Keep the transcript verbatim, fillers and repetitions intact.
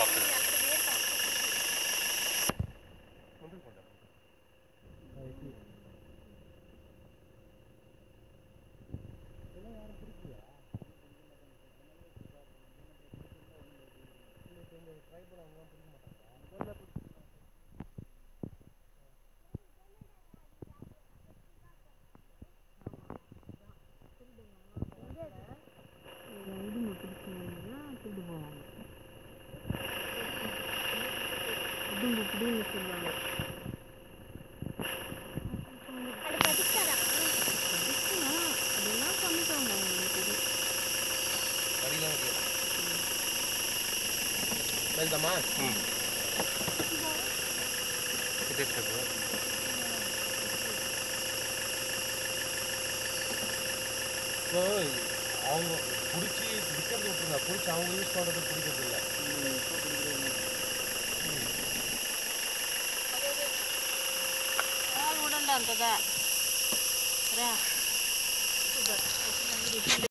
வெல்தமா ம் இது இருக்குது ஸோ அவங்க பிடிச்சி விற்கிறது விட்டுருங்க பிடிச்சி அவங்க யூஸ் பண்ணுறது பிடிக்கிறது இல்லை உடண்டா அந்த